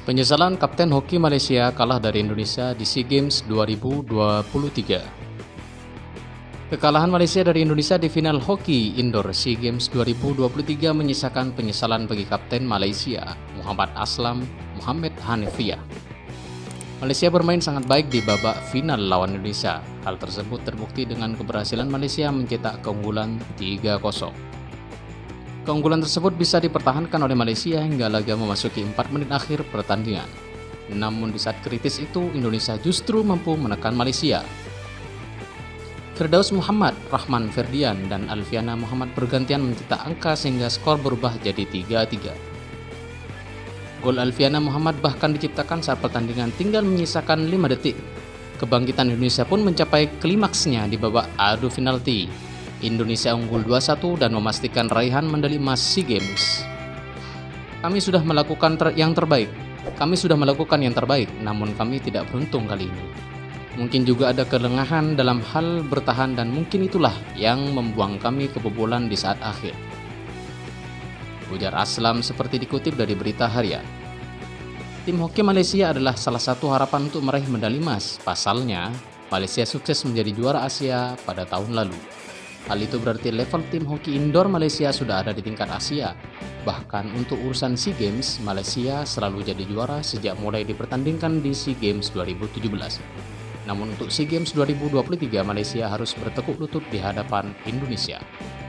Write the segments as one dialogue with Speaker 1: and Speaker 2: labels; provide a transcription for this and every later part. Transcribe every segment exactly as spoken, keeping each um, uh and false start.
Speaker 1: Penyesalan Kapten Hoki Malaysia kalah dari Indonesia di SEA Games dua ribu dua puluh tiga. Kekalahan Malaysia dari Indonesia di final hoki indoor SEA Games dua ribu dua puluh tiga menyisakan penyesalan bagi Kapten Malaysia, Muhammad Aslam Muhammad Hanifiyah. Malaysia bermain sangat baik di babak final lawan Indonesia. Hal tersebut terbukti dengan keberhasilan Malaysia mencetak keunggulan tiga kosong. Keunggulan tersebut bisa dipertahankan oleh Malaysia hingga laga memasuki empat menit akhir pertandingan. Namun di saat kritis itu, Indonesia justru mampu menekan Malaysia. Firdaus Muhammad, Rahman Ferdian, dan Alfiana Muhammad bergantian mencetak angka sehingga skor berubah jadi tiga tiga. Gol Alfiana Muhammad bahkan diciptakan saat pertandingan tinggal menyisakan lima detik. Kebangkitan Indonesia pun mencapai klimaksnya di babak adu penalti. Indonesia unggul dua satu dan memastikan raihan medali emas SEA Games. Kami sudah melakukan ter yang terbaik. Kami sudah melakukan yang terbaik, namun kami tidak beruntung kali ini. Mungkin juga ada kelengahan dalam hal bertahan dan mungkin itulah yang membuang kami kebobolan di saat akhir. Ujar Aslam seperti dikutip dari Berita Harian. Tim hoki Malaysia adalah salah satu harapan untuk meraih medali emas. Pasalnya, Malaysia sukses menjadi juara Asia pada tahun lalu. Hal itu berarti level tim hoki indoor Malaysia sudah ada di tingkat Asia. Bahkan untuk urusan SEA Games, Malaysia selalu jadi juara sejak mulai dipertandingkan di SEA Games dua ribu tujuh belas. Namun untuk SEA Games dua ribu dua puluh tiga, Malaysia harus bertekuk lutut di hadapan Indonesia.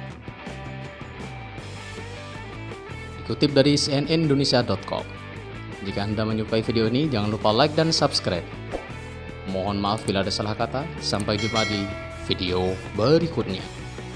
Speaker 1: Dikutip dari C N N Indonesia titik com. Jika Anda menyukai video ini, jangan lupa like dan subscribe. Mohon maaf bila ada salah kata. Sampai jumpa di video berikutnya.